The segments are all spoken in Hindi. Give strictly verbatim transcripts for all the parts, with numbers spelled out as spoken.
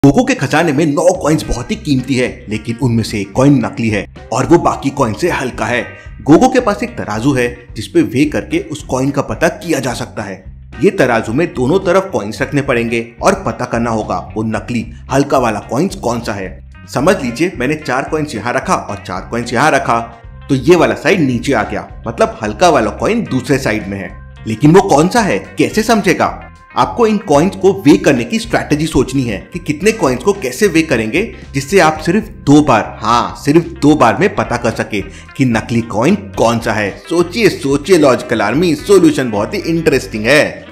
गोगो के खजाने में नौ कॉइन्स बहुत ही कीमती है, लेकिन उनमें से एक कॉइन नकली है और वो बाकी कॉइन से हल्का है। गोगो के पास एक तराजू है जिसपे वे करके उस कॉइन का पता किया जा सकता है। ये तराजू में दोनों तरफ कॉइन्स रखने पड़ेंगे और पता करना होगा वो नकली हल्का वाला कॉइन्स कौन सा है। समझ लीजिए मैंने चार कॉइन्स यहाँ रखा और चार कॉइन्स यहाँ रखा, तो ये वाला साइड नीचे आ गया, मतलब हल्का वाला कॉइन दूसरे साइड में है। लेकिन वो कौन सा है कैसे समझेगा? आपको इन कॉइन्स को वे करने की स्ट्रैटेजी सोचनी है कि कितने कॉइन्स को कैसे वे करेंगे जिससे आप सिर्फ दो बार, हाँ सिर्फ दो बार में पता कर सके कि नकली कॉइन कौन सा है। सोचिए सोचिए लॉजिकल आर्मी, सॉल्यूशन बहुत ही इंटरेस्टिंग है।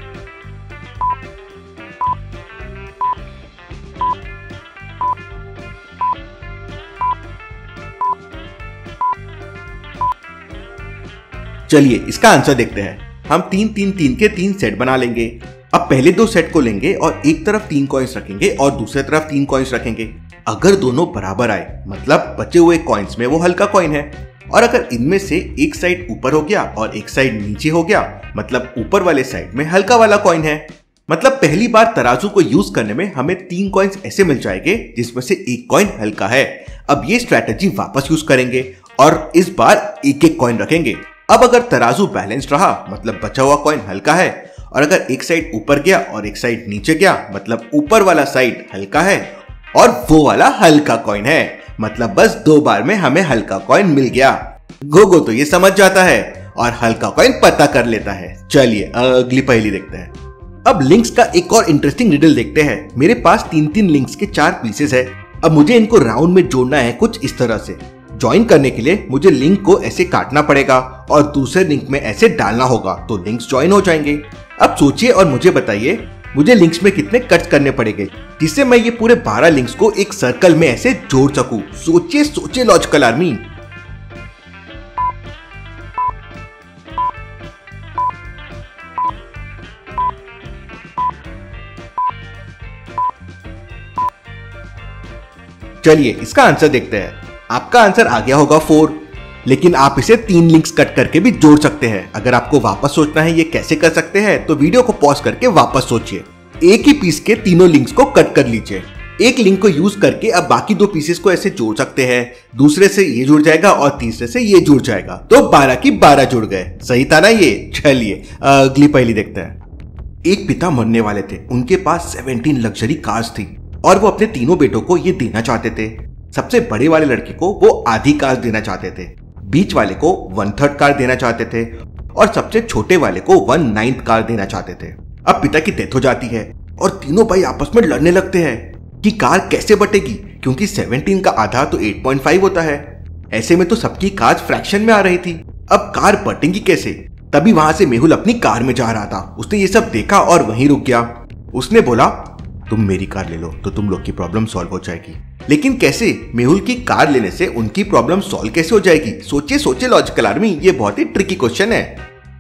चलिए इसका आंसर देखते हैं। हम तीन तीन तीन के तीन सेट बना लेंगे। अब पहले दो सेट को लेंगे और एक तरफ तीन कॉइन्स रखेंगे और दूसरी तरफ तीन कॉइन्स रखेंगे। अगर दोनों बराबर आए मतलब बचे हुए कॉइन्स में वो हल्का कॉइन है, और अगर इनमें से एक साइड ऊपर हो गया और एक साइड नीचे हो गया मतलब ऊपर वाले साइड में हल्का वाला कॉइन है। मतलब पहली बार तराजू को यूज करने में हमें तीन कॉइन्स ऐसे मिल जाएंगे जिसमें से एक कॉइन हल्का है। अब ये स्ट्रैटेजी वापस यूज करेंगे और इस बार एक एक कॉइन रखेंगे। अब अगर तराजू बैलेंस्ड रहा मतलब बचा हुआ कॉइन हल्का है, और अगर एक साइड ऊपर गया और एक साइड नीचे गया मतलब ऊपर वाला साइड हल्का है और वो वाला हल्का कॉइन है, मतलब बस दो बार में हमें हल्का कॉइन मिल गया। गोगो तो ये समझ जाता है और हल्का कॉइन पता कर लेता है। चलिए अगली पहेली देखते हैं। अब लिंक्स का एक और इंटरेस्टिंग रिडल देखते हैं। मेरे पास तीन तीन लिंक्स के चार पीसेस है। अब मुझे इनको राउंड में जोड़ना है कुछ इस तरह से। ज्वाइन करने के लिए मुझे लिंक को ऐसे काटना पड़ेगा और दूसरे लिंक में ऐसे डालना होगा तो लिंक्स ज्वाइन हो जाएंगे। अब सोचिए और मुझे बताइए मुझे लिंक्स में कितने कट्स करने पड़ेंगे जिससे मैं ये पूरे बारह लिंक्स को एक सर्कल में ऐसे जोड़ सकूं। सोचिए सोचिए लॉजिकल आर्मी। चलिए इसका आंसर देखते हैं। आपका आंसर आ गया होगा फोर, लेकिन आप इसे तीन लिंक्स कट करके भी जोड़ सकते हैं। अगर आपको वापस सोचना है ये कैसे कर सकते हैं तो वीडियो को पॉज करके वापस सोचिए। एक ही पीस के तीनों लिंक्स को कट कर लीजिए। एक लिंक को यूज करके अब बाकी दो पीसेस को ऐसे जोड़ सकते हैं। दूसरे से ये जुड़ जाएगा और तीसरे से ये जुड़ जाएगा, तो बारह की बारह जुड़ गए। सही था ना ये? चलिए अगली पहेली देखते हैं। एक पिता मरने वाले थे, उनके पास सत्रह लग्जरी कार्स थी और वो अपने तीनों बेटों को ये देना चाहते थे। सबसे बड़े वाले लड़के को वो आधी कार देना चाहते थे, बीच वाले को वन थर्ड कार देना चाहते थे और सबसे छोटे वाले को वन नाइन्थ कार देना चाहते थे। अब पिता की डेथ हो जाती है और तीनों भाई आपस में लड़ने लगते हैं कि कार कैसे बटेगी, क्योंकि सत्रह का आधा तो आठ पॉइंट पाँच होता है। ऐसे में तो सबकी कार फ्रैक्शन में आ रही थी, अब कार बटेंगी कैसे? तभी वहां से मेहुल अपनी कार में जा रहा था। उसने ये सब देखा और वहीं रुक गया। उसने बोला तुम मेरी कार ले लो तो तुम लोग की प्रॉब्लम सॉल्व हो जाएगी। लेकिन कैसे? मेहुल की कार लेने से उनकी प्रॉब्लम सॉल्व कैसे हो जाएगी? सोचिए सोचिए लॉजिकल आर्मी, ये बहुत ही ट्रिकी क्वेश्चन है।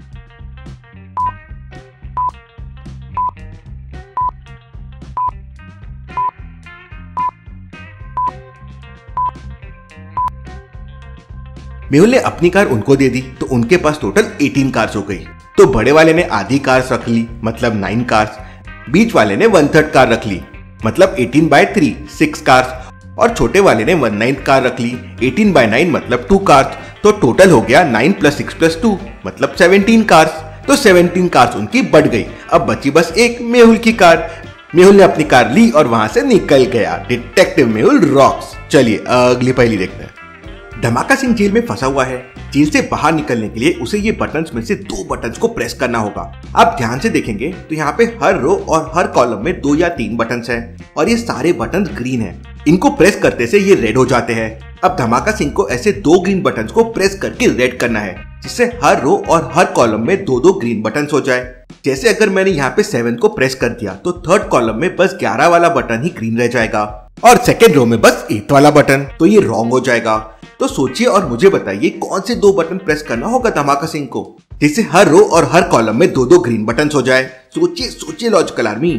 मेहुल ने अपनी कार उनको दे दी तो उनके पास टोटल अठारह कार्स हो गई। तो बड़े वाले ने आधी कार्स रख ली मतलब नाइन कार्स, बीच वाले ने वन थर्ड कार रख ली मतलब अठारह बाय थ्री सिक्स कार्स, और छोटे वाले ने वन नाइन्थ कार रख ली अठारह बाय नाइन मतलब टू कार्स। तो टोटल हो गया nine plus six plus two मतलब सत्रह कार्स। तो सत्रह कार्स उनकी बढ़ गई। अब बची बस एक मेहुल की कार। मेहुल ने अपनी कार ली और वहां से निकल गया। Detective Mehul rocks. चलिए अगली पहेली देखते हैं। धमाका सिंह जेल में फंसा हुआ है। जेल से बाहर निकलने के लिए उसे ये बटन्स में से दो बटन्स को प्रेस करना होगा। आप ध्यान से देखेंगे तो यहाँ पे हर रो और हर कॉलम में दो या तीन बटन्स हैं और ये सारे बटन्स ग्रीन हैं। इनको प्रेस करते से ये रेड हो जाते हैं। अब धमाका सिंह को ऐसे दो ग्रीन बटन्स को प्रेस करके रेड करना है जिससे हर रो और हर कॉलम में दो दो ग्रीन बटन्स हो जाए। जैसे अगर मैंने यहाँ पे सेवन को प्रेस कर दिया तो थर्ड कॉलम में बस ग्यारह वाला बटन ही ग्रीन रह जाएगा और सेकेंड रो में बस एट वाला बटन, तो ये रॉन्ग हो जाएगा। तो सोचिए और मुझे बताइए कौन से दो बटन प्रेस करना होगा धमाका सिंह को जिससे हर रो और हर कॉलम में दो दो ग्रीन बटन्स हो जाए। सोचिए सोचिए लॉजिकल आर्मी।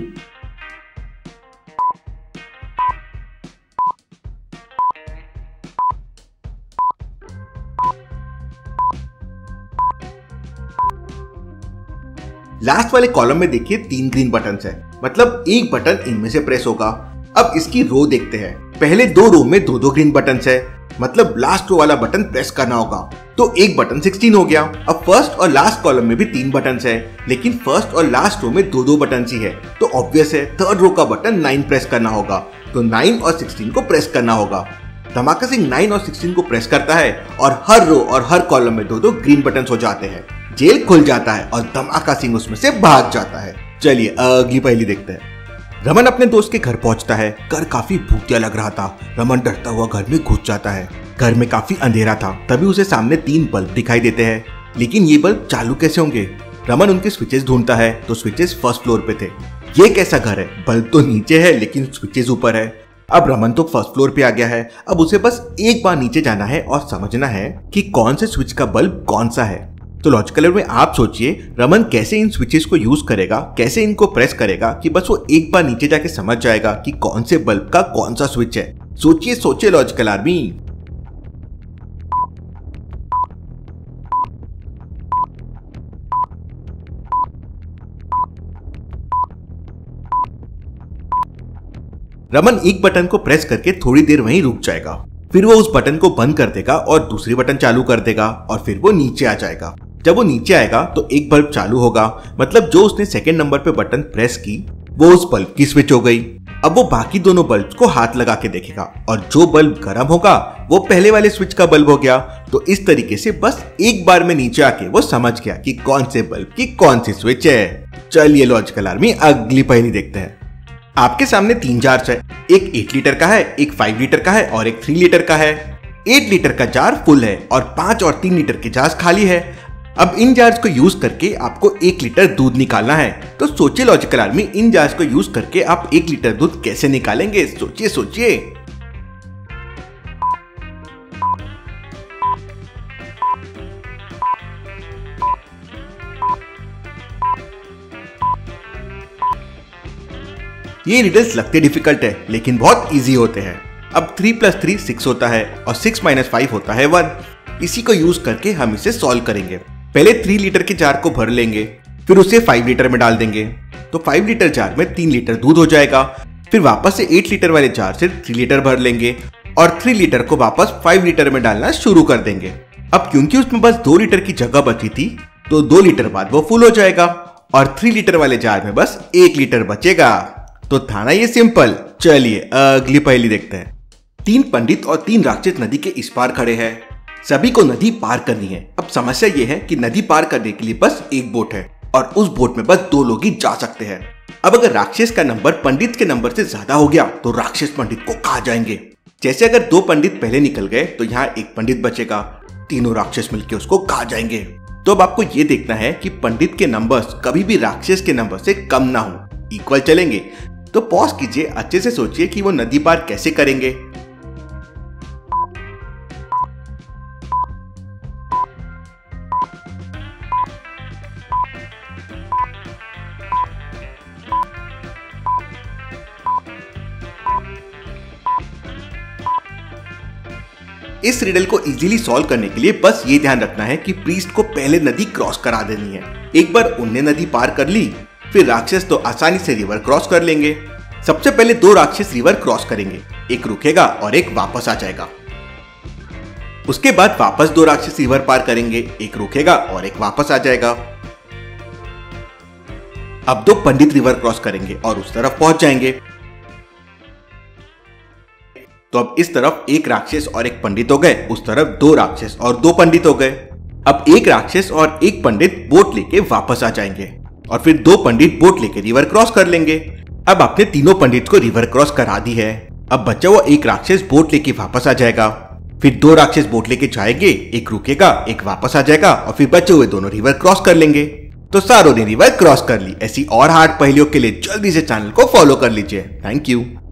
लास्ट वाले कॉलम में देखिए तीन ग्रीन बटन है, मतलब एक बटन इनमें से प्रेस होगा। अब इसकी रो देखते हैं। पहले दो रो में दो दो ग्रीन बटन है, मतलब लास्ट रो वाला बटन प्रेस करना होगा, तो एक बटन सोलह हो गया। अब फर्स्ट और लास्ट कॉलम में भी तीन बटन है, लेकिन फर्स्ट और लास्ट रो में दो दो बटन ही है, तो ऑब्वियस है थर्ड रो का बटन नौ प्रेस करना होगा, तो नौ और सोलह को प्रेस करना होगा। धमाका सिंह नौ और सोलह को प्रेस करता है और हर रो और हर कॉलम में दो दो ग्रीन बटन हो जाते हैं। जेल खुल जाता है और धमाका सिंह उसमें से भाग जाता है। चलिए अगली पहेली देखते हैं। रमन अपने दोस्त के घर पहुंचता है। घर काफी भूतिया लग रहा था। रमन डरता हुआ घर में घुस जाता है। घर में काफी अंधेरा था। तभी उसे सामने तीन बल्ब दिखाई देते हैं, लेकिन ये बल्ब चालू कैसे होंगे? रमन उनके स्विचेस ढूंढता है तो स्विचेस फर्स्ट फ्लोर पे थे। ये कैसा घर है? बल्ब तो नीचे है लेकिन स्विचेस ऊपर है। अब रमन तो फर्स्ट फ्लोर पे आ गया है। अब उसे बस एक बार नीचे जाना है और समझना है कि कौन से स्विच का बल्ब कौन सा है। तो लॉजिकल में आप सोचिए रमन कैसे इन स्विचेस को यूज करेगा, कैसे इनको प्रेस करेगा कि बस वो एक बार नीचे जाके समझ जाएगा कि कौन से बल्ब का कौन सा स्विच है। सोचिए सोचिए लॉजिकल आर्मी। रमन एक बटन को प्रेस करके थोड़ी देर वहीं रुक जाएगा, फिर वो उस बटन को बंद कर देगा और दूसरी बटन चालू कर देगा और फिर वो नीचे आ जाएगा। जब वो नीचे आएगा तो एक बल्ब चालू होगा, मतलब जो उसने सेकंड नंबर पे बटन प्रेस की वो उस बल्ब की स्विच हो गई। अब वो बाकी दोनों बल्ब को हाथ लगा के देखेगा और जो बल्ब गर्म होगा वो पहले वाले स्विच का बल्ब हो गया। तो इस तरीके से बस एक बार में नीचे आके वो समझ गया कि कौन से बल्ब की कौन सी स्विच है। चलिए लॉजिकल आर्मी अगली पहेली देखते हैं। आपके सामने तीन जार्स है, एक एट लीटर का है, एक फाइव लीटर का है और एक थ्री लीटर का है। एट लीटर का जार फुल है और पांच और तीन लीटर के जार्स खाली है। अब इन जार्स को यूज करके आपको एक लीटर दूध निकालना है। तो सोचिए लॉजिकल आर्मी, इन जार्स को यूज करके आप एक लीटर दूध कैसे निकालेंगे? सोचिए सोचिए। ये रिडल्स लगते डिफिकल्ट है लेकिन बहुत इजी होते हैं। अब थ्री प्लस थ्री सिक्स होता है और सिक्स माइनस फाइव होता है वन। इसी को यूज करके हम इसे सॉल्व करेंगे। पहले थ्री लीटर के जार को भर लेंगे, फिर उसे फाइव लीटर में डाल देंगे, तो फाइव लीटर जार में तीन लीटर दूध हो जाएगा। फिर वापस से एट लीटर वाले जार से थ्री लीटर भर लेंगे और थ्री लीटर को वापस फाइव लीटर में डालना शुरू कर देंगे। अब क्योंकि उसमें बस दो लीटर की जगह बची थी तो दो लीटर बाद वो फुल हो जाएगा और थ्री लीटर वाले जार में बस एक लीटर बचेगा। तो था ना ये सिंपल। चलिए अगली पहेली देखते हैं। तीन पंडित और तीन राक्षस नदी के इस पार खड़े हैं। सभी को नदी पार करनी है। अब समस्या ये है कि नदी पार करने के लिए बस एक बोट है और उस बोट में बस दो लोग ही जा सकते हैं। अब अगर राक्षस का नंबर पंडित के नंबर से ज्यादा हो गया तो राक्षस पंडित को कहाँ जाएंगे? जैसे अगर दो पंडित पहले निकल गए तो यहाँ एक पंडित बचेगा, तीनों राक्षस मिलकर उसको कहाँ जाएंगे? तो अब आपको ये देखना है कि पंडित के नंबर्स कभी भी राक्षस के नंबर से कम ना हो, इक्वल चलेंगे। तो पॉज कीजिए, अच्छे से सोचिए कि वो नदी पार कैसे करेंगे। इस रिडल को इजीली सॉल्व करने के लिए बस ये ध्यान रखना है कि प्रीस्ट को पहले नदी क्रॉस करा देनी है। एक बार उनने नदी पार कर ली, फिर राक्षस तो आसानी से रिवर क्रॉस कर लेंगे। सबसे पहले दो राक्षस रिवर क्रॉस करेंगे, एक रुकेगा और एक वापस आ जाएगा। उसके बाद वापस दो राक्षस रिवर पार करेंगे, एक रुकेगा और एक वापस आ जाएगा। अब दो पंडित रिवर क्रॉस करेंगे और उस तरफ पहुंच जाएंगे। तो अब इस तरफ एक राक्षस और एक पंडित हो गए, उस तरफ दो राक्षस और दो पंडित हो गए। अब एक राक्षस और एक पंडित बोट लेके वापस आ जाएंगे और फिर दो पंडित बोट लेके रिवर क्रॉस कर लेंगे। अब आपने तीनों पंडित को रिवर क्रॉस करा दी है। अब बचा हुआ एक राक्षस बोट लेके वापस आ जाएगा, फिर दो राक्षस बोट लेके जाएंगे, एक रुकेगा, एक वापस आ जाएगा और फिर बचे हुए दोनों रिवर क्रॉस कर लेंगे। तो सारों ने रिवर क्रॉस कर ली। ऐसी और हार्ड पहेलियों के लिए जल्दी से चैनल को फॉलो कर लीजिए। Thank you.